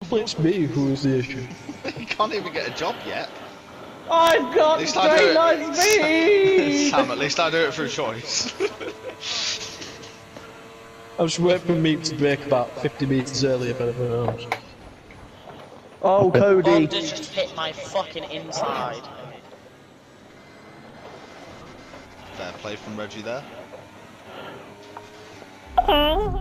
It's me who is the issue. You can't even get a job yet. I've got straight line speed! Sam, at least I do it through choice. I was waiting for me to break about 50 metres earlier if anything else. Oh, Cody. Bogdan just hit my fucking inside. Fair play from Reggie there.